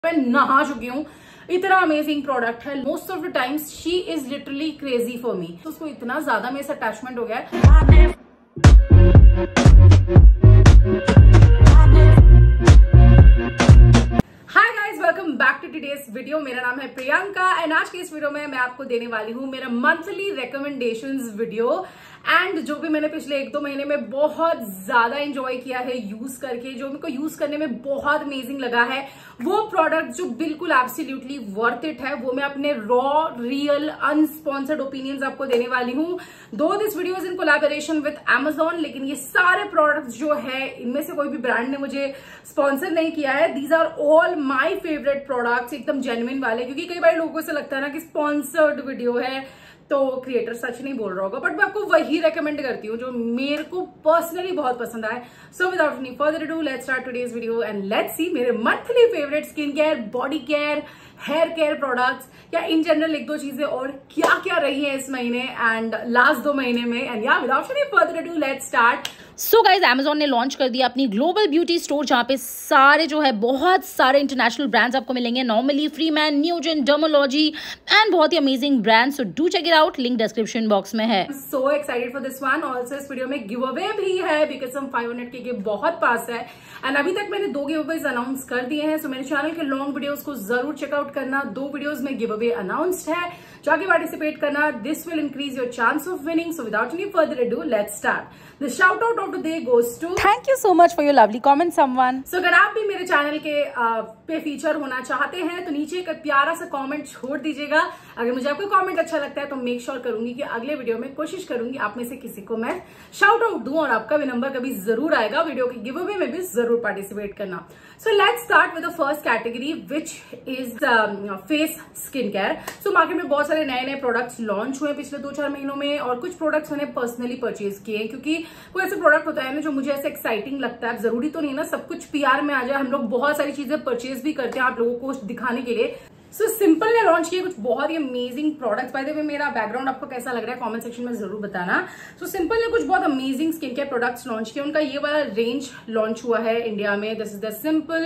मैं नहा चुकी हूँ। इतना अमेजिंग प्रोडक्ट है। Most of the times she is literally crazy for me. तो उसको इतना ज्यादा मेरे से अटैचमेंट हो गया है। Hi guys, welcome back to today's video. मेरा नाम है प्रियंका एंड आज के इस वीडियो में मैं आपको देने वाली हूँ मेरा मंथली रिकमेंडेशंस वीडियो। एंड जो भी मैंने पिछले 1-2 महीने में बहुत ज्यादा एंजॉय किया है यूज करके, जो मेरे को यूज करने में बहुत अमेजिंग लगा है, वो प्रोडक्ट जो बिल्कुल एब्सोल्युटली वर्थ इट है, वो मैं अपने रॉ रियल अनस्पॉन्सर्ड ओपिनियंस आपको देने वाली हूँ। So this video is in collaboration with Amazon, लेकिन ये सारे प्रोडक्ट्स जो है इनमें से कोई भी ब्रांड ने मुझे स्पॉन्सर नहीं किया है। These are all my favourite products, एकदम जेन्युइन वाले। क्योंकि कई बार लोगों से लगता है ना कि स्पॉन्सर्ड वीडियो है तो क्रिएटर सच नहीं बोल रहा होगा, बट मैं आपको वही रेकमेंड करती हूँ जो मेरे को पर्सनली बहुत पसंद आए। So without any further ado let's start today's video and let's see मेरे monthly favourite skin care, body care, hair care products या इन जनरल 1-2 चीजें और क्या क्या रही है इस महीने एंड लास्ट 2 महीने में। एंड या without any further ado let's start. So guys, Amazon ने लॉन्च कर दिया अपनी ग्लोबल ब्यूटी स्टोर, जहां पे सारे जो है बहुत सारे इंटरनेशनल ब्रांड्स आपको मिलेंगे। नॉर्मली, फ्रीमैन, न्यूजेन, डर्मोलॉजी एंड बहुत ही amazing brands. So do check it out, link description box में है। So excited for this one. Also इस वीडियो में गिव अवे भी है बिकॉज हम 500K के बहुत पास है एंड अभी तक मैंने 2 गिव अवेज अनाउंस कर दिए हैं। सो मेरे चैनल के लॉन्ग वीडियोस को जरूर चेकआउट करना। 2 वीडियोस में गिव अवे अनाउंस्ड है, जाके पार्टिसिपेट करना। This will increase your chance of winning. So without any further ado let's start. The shout out of the day goes to thank you so much for your lovely comment someone. So अगर आप भी मेरे channel के pay feature होना चाहते हैं तो नीचे एक प्यारा सा कमेंट छोड़ दीजिएगा। अगर मुझे आपका कमेंट अच्छा लगता है तो मेक श्योर करूंगी कि अगले वीडियो में कोशिश करूंगी आप में से किसी को मैं शाउट आउट दूं और आपका भी नंबर कभी जरूर आएगा। वीडियो के गिव अवे में भी जरूर पार्टिसिपेट करना। So let's start with the first category which is face skin care. So market में बहुत सारे नए नए प्रोडक्ट्स लॉन्च हुए पिछले 2-4 महीनों में और कुछ प्रोडक्ट्स मैंने पर्सनली परचेज किए क्योंकि कोई ऐसे प्रोडक्ट होता है ना जो मुझे ऐसे एक्साइटिंग लगता है। जरूरी तो नहीं ना सब कुछ PR में आ जाए, हम लोग बहुत सारी चीजें परचेज भी करते हैं आप लोगों को दिखाने के लिए। सो सिंपल ने लॉन्च किए कुछ बहुत ही amazing products. By the way मेरा बैकग्राउंड आपको कैसा लग रहा है कमेंट सेक्शन में जरूर बताना। सो सिंपल ने कुछ बहुत amazing skin care products launch किए। उनका ये वाला रेंज लॉन्च हुआ है इंडिया में। This is the Simple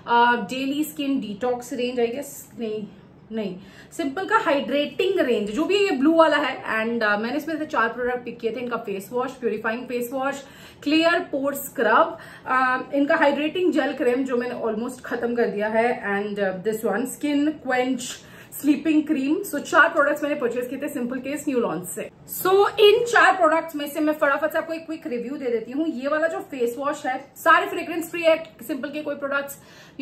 daily skin detox range, I guess नहीं सिंपल का हाइड्रेटिंग रेंज जो भी ये ब्लू वाला है। एंड मैंने इसमें से 4 प्रोडक्ट पिक किए थे। इनका face wash, purifying face wash, clear pore scrub, इनका हाइड्रेटिंग जेल क्रीम जो मैंने ऑलमोस्ट खत्म कर दिया है, and this one skin quench sleeping cream. So 4 products मैंने परचेज किए थे सिंपल के इस न्यू लॉन्च से। सो इन 4 प्रोडक्ट्स में से मैं फटाफट से आपको एक क्विक रिव्यू दे देती हूँ। ये वाला जो फेस वॉश है सारे फ्रेग्रेंस फ्री है। सिंपल के कोई प्रोडक्ट्स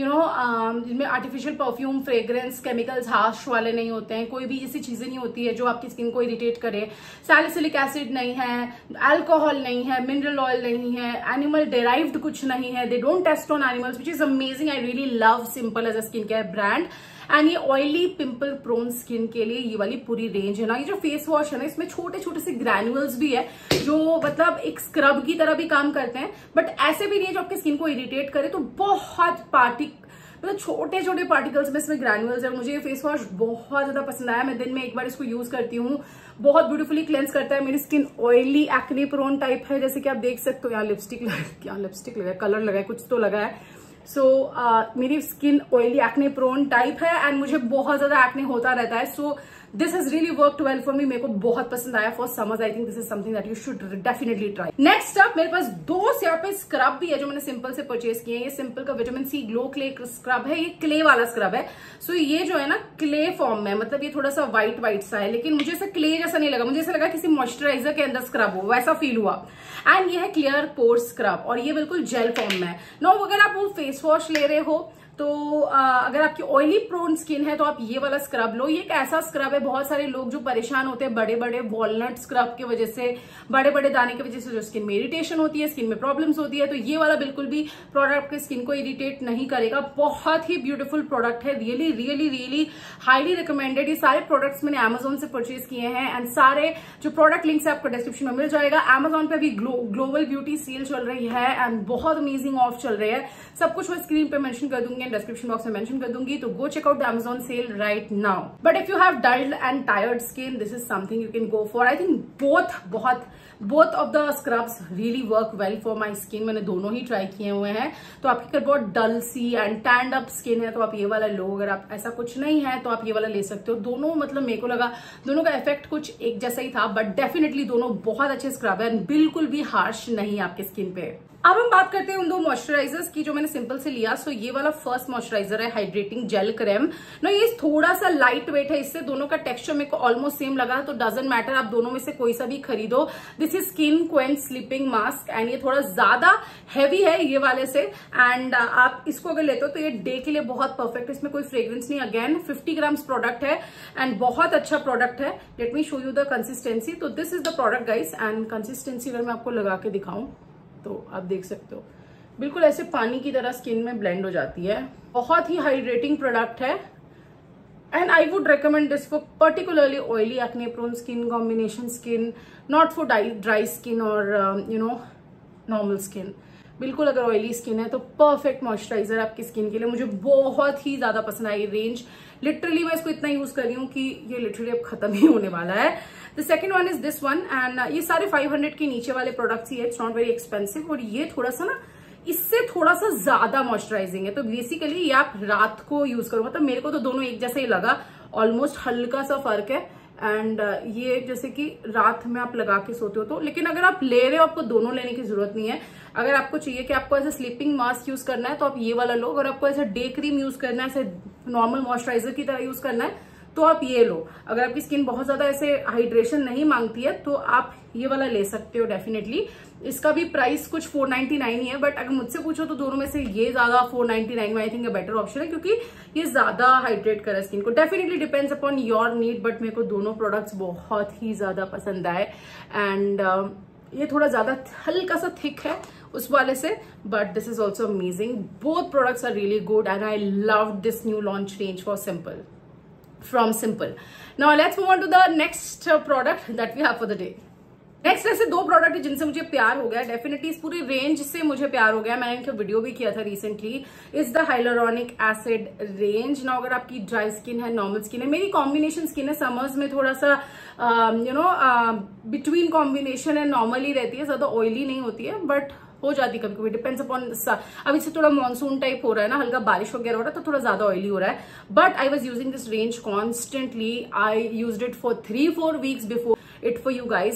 जिनमें artificial perfume, fragrance, chemicals harsh वाले नहीं होते हैं। कोई भी ऐसी चीजें नहीं होती है जो आपकी स्किन को इरिटेट करे। सैलिसिलिक एसिड नहीं है, अल्कोहल नहीं है, मिनरल ऑयल नहीं है, एनिमल डेराइव्ड कुछ नहीं है। They don't test on animals which is amazing. I really love Simple as a skin care brand. And ये ऑयली पिंपल प्रोन स्किन के लिए ये वाली पूरी रेंज है ना। ये जो फेस वॉश है ना इसमें छोटे छोटे से ग्रैन्युअल्स भी है जो मतलब एक स्क्रब की तरह भी काम करते हैं, बट ऐसे भी नहीं है जो आपकी स्किन को इरिटेट करे। तो बहुत मतलब छोटे छोटे पार्टिकल्स में इसमें ग्रैन्युअल्स है। मुझे ये फेस वॉश बहुत ज्यादा पसंद आया। मैं दिन में 1 बार इसको यूज करती हूँ। बहुत ब्यूटीफुली क्लेंस करता है। मेरी skin oily acne prone type है, जैसे कि आप देख सकते हो। यहाँ लिपस्टिक लगा है, कलर लगा है, कुछ तो लगा है। सो मेरी skin oily acne prone type है एंड मुझे बहुत ज्यादा एक्ने होता रहता है। So this has really worked well for me. मेरे को बहुत पसंद आया for summers. I think this is something that you should definitely try. Next up मेरे पास 2 यहाँ पे स्क्रब भी है जो मैंने सिंपल से परचेज किए हैं। ये सिंपल का vitamin C glow clay scrub है। ये क्ले वाला स्क्रब है। सो ये जो है ना क्ले फॉर्म में, मतलब ये थोड़ा सा व्हाइट सा है, लेकिन मुझे ऐसा क्ले जैसा नहीं लगा। मुझे ऐसा लगा किसी मॉइस्चराइजर के अंदर स्क्रब हो, वैसा फील हुआ। एंड ये है क्लियर पोर स्क्रब और ये बिल्कुल जेल फॉर्म में है। नो, अगर आप वो फेस वॉश ले रहे हो तो अगर आपकी ऑयली प्रोन स्किन है तो आप ये वाला स्क्रब लो। ये एक ऐसा स्क्रब है, बहुत सारे लोग जो परेशान होते हैं बड़े बड़े वॉलनट स्क्रब की वजह से, बड़े बड़े दाने की वजह से जो स्किन में इरिटेशन होती है, स्किन में प्रॉब्लम्स होती है, तो ये वाला बिल्कुल भी प्रोडक्ट आपकी स्किन को इरिटेट नहीं करेगा। बहुत ही ब्यूटीफुल प्रोडक्ट है। Really really really highly recommended. ये सारे प्रोडक्ट्स मैंने Amazon से परचेज किए हैं एंड सारे जो प्रोडक्ट लिंक्स है आपको डिस्क्रिप्शन में मिल जाएगा। Amazon पे भी ग्लोबल ब्यूटी सेल चल रही है एंड बहुत अमेजिंग ऑफ चल रही है। सब कुछ मैं स्क्रीन पे मेंशन कर दूंगी। मैं डिस्क्रिप्शन बॉक्स में मेंशन कर दूंगी, तो go check out the Amazon sale right now. But if you have dulled and tired skin, this is something you can go for. I think both of the scrubs really work well for my skin. मैंने दोनों ही try किए हुए हैं. तो आपकी अगर बहुत dull सी एंड टैंड अप स्किन है तो आप ये वाला लो. अगर आप ऐसा कुछ नहीं है तो आप ये वाला ले सकते हो. दोनों मतलब मेरे को लगा दोनों का इफेक्ट कुछ एक जैसा ही था, बट डेफिनेटली दोनों बहुत अच्छे स्क्रब है, बिल्कुल भी हार्श नहीं आपके स्किन पे. अब हम बात करते हैं उन दो मॉइस्चराइजर्स की जो मैंने सिंपल से लिया. सो ये वाला फर्स्ट मॉइस्चराइजर है हाइड्रेटिंग जेल क्रीम. ना ये थोड़ा सा लाइट वेट है, इससे दोनों का टेक्सचर मेरे को ऑलमोस्ट सेम लगा, तो डजंट मैटर, आप दोनों में से कोई सा भी खरीदो. This is skin quench sleeping mask and ये थोड़ा ज्यादा हैवी है ये वाले से. एंड आप इसको अगर लेते हो तो ये डे के लिए बहुत परफेक्ट. इसमें कोई फ्रेग्रेंस नहीं. अगेन 50 ग्राम्स प्रोडक्ट है एंड बहुत अच्छा प्रोडक्ट है. Let me show you the consistency. तो this is the product guys. And consistency अगर मैं आपको लगा के दिखाऊं तो आप देख सकते हो बिल्कुल ऐसे पानी की तरह स्किन में ब्लेंड हो जाती है. बहुत ही हाइड्रेटिंग प्रोडक्ट है and I would recommend this for particularly oily acne prone skin, combination skin, not for dry skin और नॉर्मल स्किन. बिल्कुल अगर ऑयली स्किन है तो परफेक्ट मॉइस्चराइजर आपकी स्किन के लिए. मुझे बहुत ही ज्यादा पसंद आई रेंज. लिटरली मैं इसको इतना यूज कर रही हूँ कि ये लिटरली अब खत्म ही होने वाला है. The second one is this one and ये सारे 500 के नीचे वाले प्रोडक्ट्स ही है. इट्स नॉट वेरी एक्सपेंसिव और ये थोड़ा सा ना इससे थोड़ा सा ज्यादा मॉइस्चराइजिंग है. तो बेसिकली ये आप रात को यूज करो. मतलब मेरे को तो दोनों एक जैसा ही लगा, ऑलमोस्ट हल्का सा फर्क है. एंड ये जैसे कि रात में आप लगा के सोते हो तो, लेकिन अगर आप ले रहे हो आपको दोनों लेने की जरूरत नहीं है. अगर आपको चाहिए कि आपको ऐसे स्लीपिंग मास्क यूज करना है तो आप ये वाला लो. अगर आपको ऐसे डे क्रीम यूज करना है, ऐसे नॉर्मल मॉइस्चराइजर की तरह यूज करना है तो आप ये लो. अगर आपकी स्किन बहुत ज्यादा ऐसे हाइड्रेशन नहीं मांगती है तो आप ये वाला ले सकते हो डेफिनेटली. इसका भी प्राइस कुछ 499 ही है, बट अगर मुझसे पूछो तो दोनों में से ये ज्यादा 499 में आई थिंक बेटर ऑप्शन है, क्योंकि ये ज्यादा हाइड्रेट करे स्किन को. Definitely depends upon your need, but मेरे को दोनों प्रोडक्ट्स बहुत ही ज्यादा पसंद आए. एंड ये थोड़ा ज्यादा हल्का सा थिक है उस वाले से, but this is also amazing. Both products are really good and I love this new launch range for Simple from Simple. Now let's move on to the next product that we have for the day. Next ऐसे दो product है जिनसे मुझे प्यार हो गया. Definitely इस पूरी रेंज से मुझे प्यार हो गया. मैंने इनका वीडियो भी किया था recently. Is the hyaluronic acid range. ना अगर आपकी ड्राई स्किन है, नॉर्मल स्किन है, मेरी कॉम्बिनेशन स्किन है, समर्स में थोड़ा सा बिटवीन कॉम्बिनेशन है, नॉर्मल ही रहती है, ज्यादा ऑयली नहीं होती है, बट हो जाती कभी कभी, डिपेंड्स अपॉन. अभी से थोड़ा मानसून टाइप हो रहा है ना, हल्का बारिश वगैरह हो रहा है तो थोड़ा ज्यादा ऑयली हो रहा है. But I was using this range constantly. I used it for 3-4 weeks before it for you guys.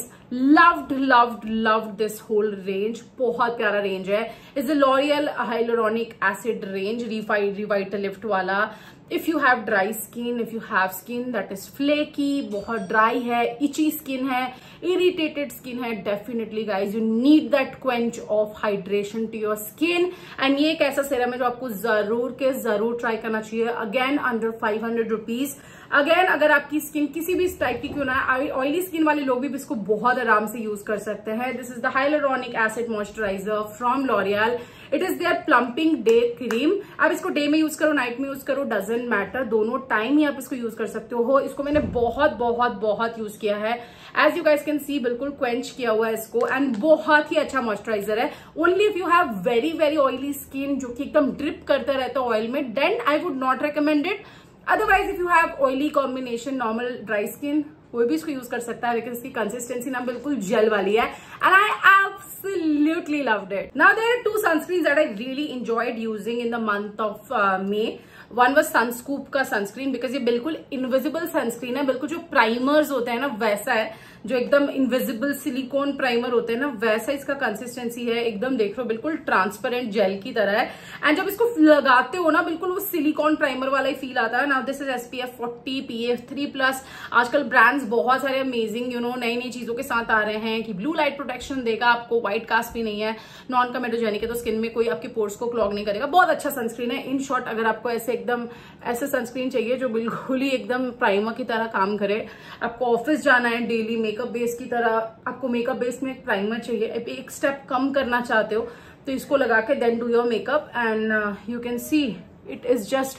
loved this whole range. बहुत प्यारा रेंज है. It's the L'Oreal Hyaluronic Acid range, Revitalift वाला. If you have dry skin, if you have skin that is flaky, बहुत dry है, itchy skin है, irritated skin है, definitely guys you need that quench of hydration to your skin. And ये एक ऐसा serum है जो आपको जरूर के जरूर ट्राई करना चाहिए. Again under 500 rupees. अगेन अगर आपकी स्किन किसी भी टाइप की क्यों ना है, ऑयली स्किन वाले लोग भी इसको बहुत आराम से यूज कर सकते हैं. This is the hyaluronic acid moisturiser from L'Oreal. It is their plumping day cream. आप इसको डे में यूज करो, नाइट में यूज करो, डजंट मैटर, दोनों टाइम ही आप इसको यूज कर सकते हो. इसको मैंने बहुत यूज किया है. As you guys can see बिल्कुल क्वेंच किया हुआ है इसको. एंड बहुत ही अच्छा मॉइस्चराइजर है. Only if you have very oily skin जो कि एकदम ड्रिप करता रहता है ऑयल में, then I would not recommend it. Otherwise if you have oily combination, normal dry skin, कोई भी इसको यूज कर सकता है. लेकिन इसकी कंसिस्टेंसी ना बिल्कुल जेल वाली है. And I absolutely loved it. Now there are two sunscreens that I really enjoyed using in the month of May. One was Sunscoop का सनस्क्रीन, बिकॉज ये बिल्कुल इनविजिबल सनस्क्रीन है. बिल्कुल जो प्राइमर्स होते हैं ना वैसा है, जो एकदम इनविजिबल सिलिकॉन प्राइमर होते हैं ना वैसा इसका कंसिस्टेंसी है. एकदम देख लो बिल्कुल ट्रांसपेरेंट जेल की तरह है. एंड जब इसको लगाते हो ना बिल्कुल वो सिलिकॉन प्राइमर वाला ही फील आता है. Now this is SPF 40 PF 3+. आजकल ब्रांड्स बहुत सारे अमेजिंग नई चीजों के साथ आ रहे हैं कि ब्लू लाइट प्रोटेक्शन देगा आपको, व्हाइट कास्ट भी नहीं है, नॉन कमेटोजेनिक है, तो स्किन में कोई आपके पोर्स को क्लॉग नहीं करेगा. बहुत अच्छा सनस्क्रीन है. इन शॉर्ट अगर आपको एकदम ऐसे सनस्क्रीन चाहिए जो बिल्कुल ही एकदम प्राइमर की तरह काम करे, आपको ऑफिस जाना है डेली मेकअप बेस की तरह, आपको मेकअप बेस में एक प्राइमर चाहिए, एक स्टेप कम करना चाहते हो तो इसको लगा के then do your makeup. And you can see it is just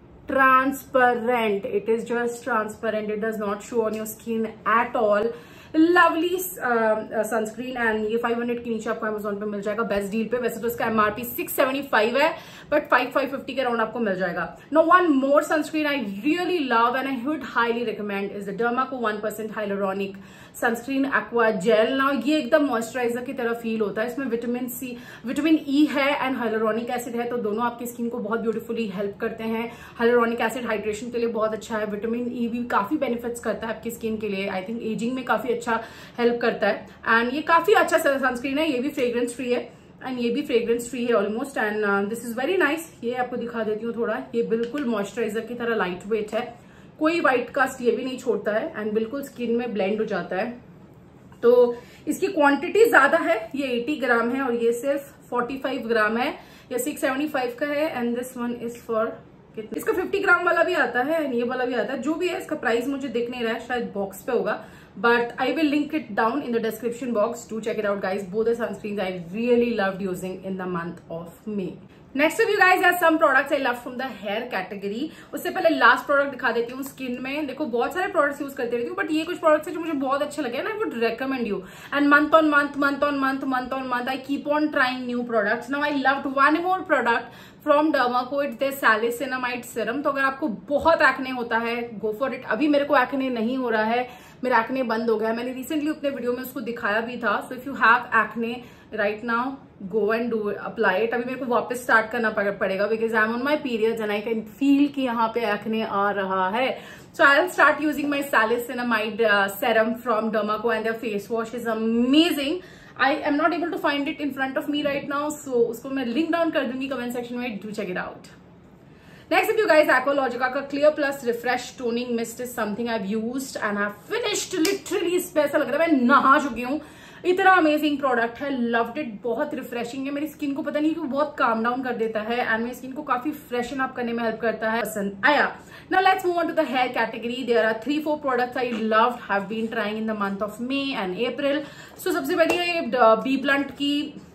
transparent. It is just transparent. It does not show on your skin at all. Lovely sunscreen and ये 500 के नीचे आपको अमेजोन पे मिल जाएगा बेस्ट डील पे। वैसे तो इसका एमआरपी 675 है बट 550 के अराउंड आपको मिल जाएगा। No one more sunscreen I really love and I would highly recommend is the Dermaco 1% hyaluronic sunscreen aqua gel. ना ये एकदम मॉइस्चराइजर की तरह फील होता है। इसमें विटामिन ई है एंड हाइलुरोनिक एसिड है, तो दोनों आपकी स्किन को बहुत ब्यूटीफुली हेल्प करते हैं। हाइलुरोनिक एसिड हाइड्रेशन के लिए बहुत अच्छा है, विटामिन ई भी काफी बेनिफिट्स करता है आपकी स्किन के लिए। आई थिंक एजिंग में काफी अच्छा हेल्प करता है एंड ये काफी अच्छा सनस्क्रीन है। ये भी फ्रेग्रेंस फ्री है एंड ये भी फ्रेग्रेंस फ्री है almost and this is very nice. ये आपको दिखा देती हूँ थोड़ा, ये बिल्कुल मॉइस्चराइजर की तरह लाइट वेट है, कोई व्हाइट कास्ट ये भी नहीं छोड़ता है एंड बिल्कुल स्किन में ब्लेंड हो जाता है। तो इसकी क्वांटिटी ज्यादा है, ये 80 ग्राम है और ये सिर्फ 45 ग्राम है। ये 675 का है and this one is for इसका 50 ग्राम वाला भी आता है एंड ये वाला भी आता है। जो भी है इसका प्राइस मुझे दिख नहीं रहा है, शायद बॉक्स पे होगा but I will link it down in the description box. Do check it out guys. Both the sunscreens I really loved using in the month of May. Next up you guys are some products I love from the hair category. उससे पहले last product दिखा देती हूँ skin में। देखो बहुत सारे products use करते रहती हूँ बट ये कुछ प्रोडक्ट्स है जो मुझे बहुत अच्छे लगे ना, I would recommend you. And month on month I keep on trying new products. Now I loved one more product from Dermaco. It's their salicylamide serum. तो अगर आपको बहुत एक्ने होता है go for it. अभी मेरे को एक्ने नहीं हो रहा है, मेरा एक्ने बंद हो गया। मैंने रिसेंटली अपने वीडियो में उसको दिखाया भी था। So if you have acne right now go and do apply it. अभी मेरे को वापस स्टार्ट करना पड़ेगा because I am on my periods and I can feel कि यहाँ पे एक्ने आ रहा है। So I will start using my salicinamide serum from Dermaco and their face wash is amazing. I am not able to find it in front of me right now, सो उसको मैं link down कर दूंगी comment section में। Do check it out. Next up you guys, Aqualogica का Clear Plus Refresh Toning Mist is something I've used and I've finished literally। इस पे ऐसा लग रहा है मैं नहा चुकी हूँ, इतना अमेजिंग प्रोडक्ट है, लव्ड इट, बहुत रिफ्रेशिंग है। मेरी स्किन को पता नहीं क्यों बहुत काम डाउन कर देता है एंड मेरी स्किन को काफी फ्रेशन अप करने में हेल्प करता है, पसंद आया। Now let's move on to the hair category. There are 3-4 products I loved, have been trying in the month of May and April. So सबसे पहले ये बी ब्लंट की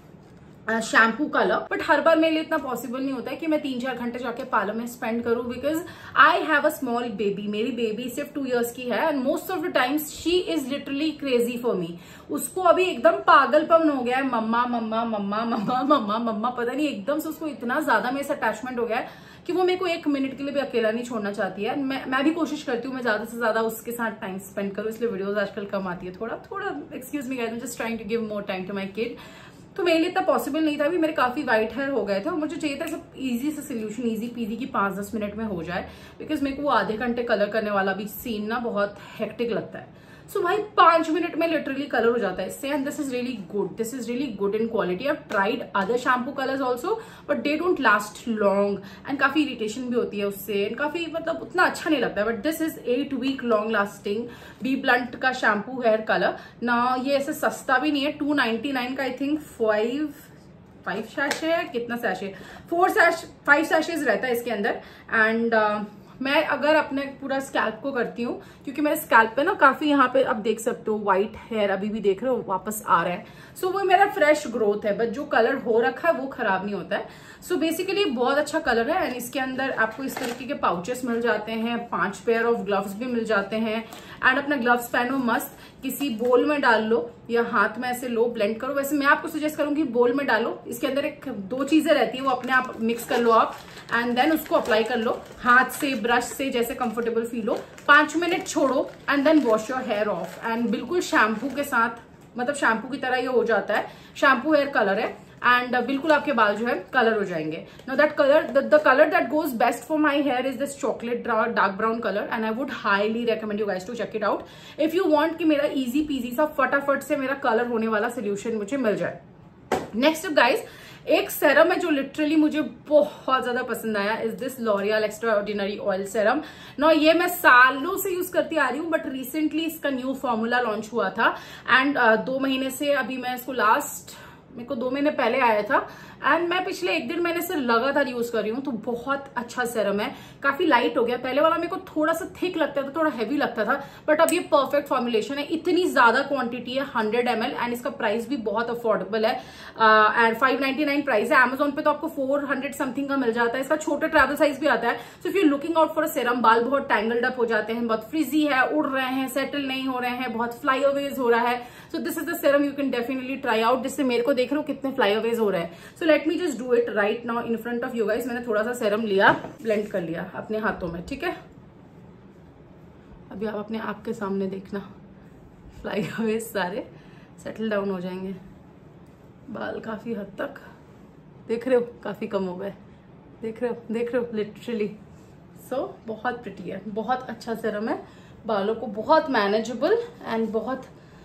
शैम्पू कलर, बट हर बार मेरे लिए इतना पॉसिबल नहीं होता है कि मैं 3-4 घंटे जाके पार्लर में स्पेंड करूं because I have a small baby. मेरी बेबी सिर्फ 2 years की है and most of the times she is literally crazy for me. उसको अभी एकदम पागलपन हो गया है, मम्मा मम्मा मम्मा मम्मा मम्मा मम्मा, पता नहीं एकदम से उसको इतना ज्यादा मेरे से अटैचमेंट हो गया है कि वो मेरे को 1 मिनट के लिए भी अकेला नहीं छोड़ना चाहती है। मैं भी कोशिश करती हूँ मैं ज्यादा से ज्यादा उसके साथ टाइम स्पेंड करूँ, इसलिए वीडियोस आजकल कम आती है। थोड़ा excuse me guys, I am just trying to give more time to my kid. तो मेरे लिए इतना पॉसिबल नहीं था। अभी मेरे काफी व्हाइट हेयर हो गए थे और मुझे चाहिए था सब इजी से सोल्यूशन, इजी पीजी की 5-10 मिनट में हो जाए बिकॉज मेरे को वो आधे घंटे कलर करने वाला भी सीन ना बहुत हेक्टिक लगता है। सो भाई 5 मिनट में लिटरली कलर हो जाता है इससे and this is really good, this is really good in quality. I tried other shampoo colours also but they don't last long and काफी इरिटेशन भी होती है उससे एंड काफी मतलब उतना अच्छा नहीं लगता है। But this is 8 week long lasting B Blunt का शैम्पू हेयर कलर ना। ये ऐसे सस्ता भी नहीं है, 299 का आई थिंक 5 सैशे है, कितना सैशे 5 सैशेज रहता है इसके अंदर एंड मैं अगर अपने पूरा स्कैल्प को करती हूँ क्योंकि मेरे स्कैल्प पे ना काफी यहाँ पे आप देख सकते हो व्हाइट हेयर अभी भी देख रहे हो वापस आ रहा है। सो वो मेरा फ्रेश ग्रोथ है बट जो कलर हो रखा है वो खराब नहीं होता है। सो बेसिकली बहुत अच्छा कलर है एंड इसके अंदर आपको इस तरीके के पाउचेस मिल जाते हैं, 5 पेयर ऑफ ग्लव्स भी मिल जाते हैं एंड अपना ग्लव्स पहनो मस्त, किसी बोल में डाल लो या हाथ में ऐसे लो, ब्लेंड करो। वैसे मैं आपको सजेस्ट करूंगी बोल में डालो, इसके अंदर 2 चीजें रहती है वो अपने आप मिक्स कर लो आप एंड देन उसको अप्लाई कर लो हाथ से, ब्रश से, जैसे कंफर्टेबल फील हो। 5 मिनट छोड़ो and then wash your hair off and बिल्कुल शैम्पू के साथ, मतलब शैम्पू की तरह ये हो जाता है। शैम्पू हेयर कलर है एंड बिल्कुल आपके बाल जो है कलर हो जाएंगे। Now that colour, the colour that goes best for my hair is this chocolate dark brown colour and I would highly recommend you guys to check it out if you want कि मेरा easy PG सा फटाफट से मेरा colour होने वाला solution मुझे मिल जाए। नेक्स्ट गाइस एक सेरम है जो लिटरली मुझे बहुत ज्यादा पसंद आया, is this L'Oreal extraordinary oil serum. ना ये मैं सालों से यूज करती आ रही हूँ बट रिसेंटली इसका न्यू फॉर्मूला लॉन्च हुआ था एंड 2 महीने से, अभी मैं इसको मेरे को 2 महीने पहले आया था एंड मैं पिछले 1 दिन महीने से लगातार यूज कर रही हूँ, तो बहुत अच्छा सीरम है, काफी लाइट हो गया। पहले वाला मेरे को थोड़ा सा थिक लगता था, थोड़ा हैवी लगता था, बट अब ये परफेक्ट फॉर्मुलेशन है। इतनी ज्यादा क्वांटिटी है 100 ml एंड इसका प्राइस भी बहुत अफोर्डेबल है एंड 599 प्राइस है। Amazon पे तो आपको 400 समथिंग का मिल जाता है। इसका छोटा ट्रैवल साइज भी आता है। So if you looking out for a serum, बाल बहुत टैंगल्ड अप हो जाते हैं, बहुत फ्रिजी है, उड़ रहे हैं, सेटल नहीं हो रहे हैं, बहुत फ्लाईअवेज हो रहा है, so this is the serum you can definitely try out. जिससे मेरे को देख रहे हो कितने फ्लाईअवेज हो रहे हैं। So let me just do it right now in front of you guys. मैंने थोड़ा सा सीरम लिया, ब्लेंड कर लिया अपने हाथों में, ठीक है। अभी आप अपने आंख के सामने देखना, फ्लाईअवेज सारे सेटल डाउन हो जाएंगे। बाल काफी हद तक देख रहे हो काफी कम हो गए, देख रहे हो लिटरली। सो बहुत प्रिटी है, बहुत अच्छा सीरम है, बालों को बहुत मैनेजेबल एंड बहुत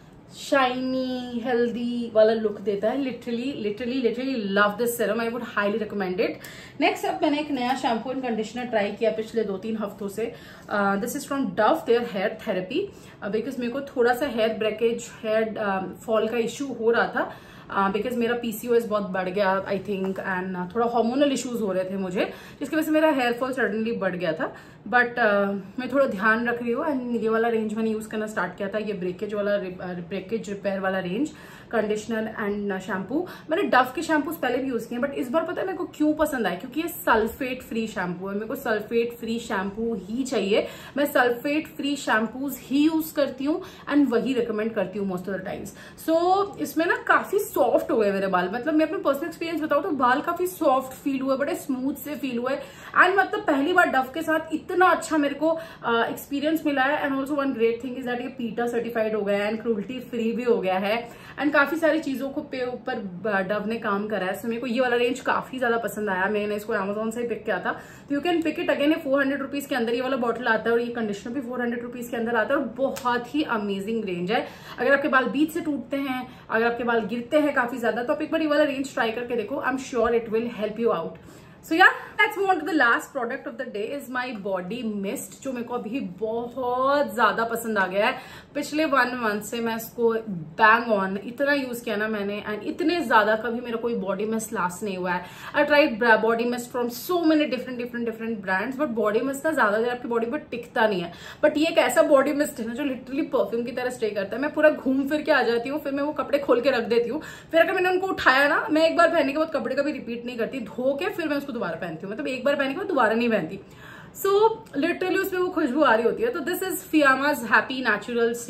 शाइनी हेल्दी वाला लुक देता है। Literally love this serum, I would highly recommend it. Next अब मैंने एक नया शैम्पू एंड कंडीशनर ट्राई किया पिछले 2-3 हफ्तों से। This is from Dove their hair therapy, because मेरे को थोड़ा सा हेयर ब्रेकेज, हेयर फॉल का इशू हो रहा था, बिकॉज मेरा PCOS बहुत बढ़ गया आई थिंक, एंड थोड़ा हार्मोनल इश्यूज हो रहे थे मुझे, जिसकी वजह से मेरा हेयर फॉल सडनली बढ़ गया था। बट मैं थोड़ा ध्यान रख रही हूँ एंड ये वाला रेंज मैंने यूज करना स्टार्ट किया था, ये ब्रेकेज रिपेयर वाला रेंज, कंडीशनर एंड शैम्पू। मैंने डव के शैम्पूज पहले भी यूज किए, बट इस बार पता है मेरे को क्यों पसंद आया, क्योंकि ये सल्फेट फ्री शैम्पू है। मेरे को सल्फेट फ्री शैम्पू ही चाहिए, मैं सल्फेट फ्री शैम्पूज ही यूज करती हूँ एंड वही रिकमेंड करती हूँ most of the times. So इसमें ना काफी सॉफ्ट हो गए मेरे बाल, मतलब मैं अपने पर्सनल एक्सपीरियंस बताऊँ तो बाल काफी सॉफ्ट फील हुए, बड़े स्मूथ से फील हुए एंड मतलब पहली बार डव के साथ इतना अच्छा मेरे को एक्सपीरियंस मिला है। And also one great thing is that ये पीटा सर्टिफाइड हो गया है एंड क्रूल्टी फ्री भी हो गया है एंड काफी सारी चीजों को पे ऊपर डव ने काम करा है। सो मेरे को ये वाला रेंज काफी ज्यादा पसंद आया। मैंने इसको Amazon से ही पिक किया था, तो you can pick it again. 400 rupees के अंदर ये वाला बॉटल आता है और ये कंडीशनर भी 400 रुपीज के अंदर आता है और बहुत ही अमेजिंग रेंज है। अगर आपके बाल बीच से टूटते हैं, अगर आपके बाल गिरते हैं काफी ज्यादा, तो आप एक बार ये वाला रेंज ट्राई करके देखो, I am sure it will help you out. So yeah, let's move on to the last product of the day is my body mist, जो मेरे को अभी बहुत ज्यादा पसंद आ गया है। पिछले 1 मंथ से मैं इसको बैंग ऑन इतना यूज किया ना मैंने, एंड इतने ज्यादा कभी मेरा कोई बॉडी मिस्ट लास्ट नहीं हुआ है। I tried body mist from so many different brands, but body mist ना ज्यादा देर आपकी बॉडी पर टिकता नहीं है। बट ये एक ऐसा बॉडी मिस्ट है ना जो लिटरली परफ्यूम की तरह स्टे करता है। मैं पूरा घूम फिर के आ जाती हूँ, फिर मैं वो कपड़े खोल के रख देती हूँ, फिर अगर मैंने उनको उठाया ना, मैं एक बार पहनने के बाद कपड़े कभी रिपीट नहीं करती, धो के फिर मैं उसको दोबारा पहनती हूँ, मतलब एक बार पहनने के बाद दोबारा नहीं पहनती। सो लिटरली उसमें वो खुशबू आ रही होती है। तो this is Fiama's happy naturals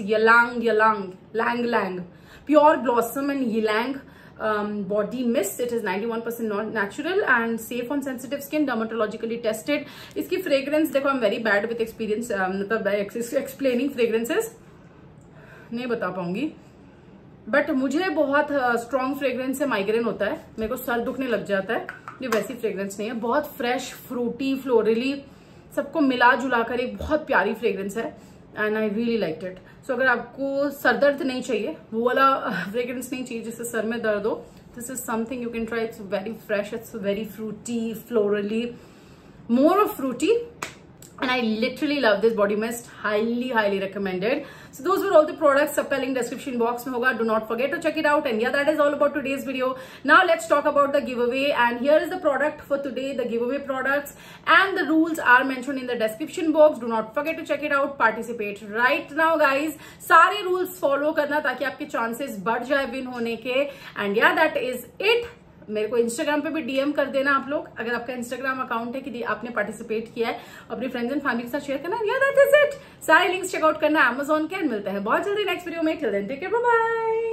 ylang pure blossom and ylang body mist. It is 91% natural and safe on sensitive skin, dermatologically tested. इसकी fragrance देखो, I'm very bad with experience, मतलब explaining fragrances नहीं बता पाऊंगी, बट मुझे बहुत स्ट्रॉन्ग फ्रेग्रेंस से migraine होता है, मेरे को सर दुखने लग जाता है। ये वैसी फ्रेग्रेंस नहीं है, बहुत फ्रेश, फ्रूटी, फ्लोरली, सबको मिला जुला कर एक बहुत प्यारी फ्रेग्रेंस है and I really like it. So अगर आपको सर दर्द नहीं चाहिए, वो वाला फ्रेग्रेंस नहीं चाहिए जिससे सर में दर्द हो, this is something you can try. It's very fresh, it's very fruity, florally, more of fruity, and I literally love this body mist. Highly recommended. So those were all the products. सबका link description box में होगा. Do not forget to check it out. And yeah, that is all about today's video. Now let's talk about the giveaway. And here is the product for today, the giveaway products. And the rules are mentioned in the description box. Do not forget to check it out. Participate right now, guys. सारे rules follow करना ताकि आपके chances बढ़ जाए win होने के. And yeah, that is it. मेरे को इंस्टाग्राम पे भी डीएम कर देना आप लोग, अगर आपका इंस्टाग्राम अकाउंट है कि आपने पार्टिसिपेट किया है, अपने फ्रेंड्स एंड फैमिली के साथ शेयर करना। Yeah that is it. सारे लिंक्स चेकआउट करना Amazon के। मिलते हैं बहुत जल्दी नेक्स्ट वीडियो में। Till then take care, bye bye.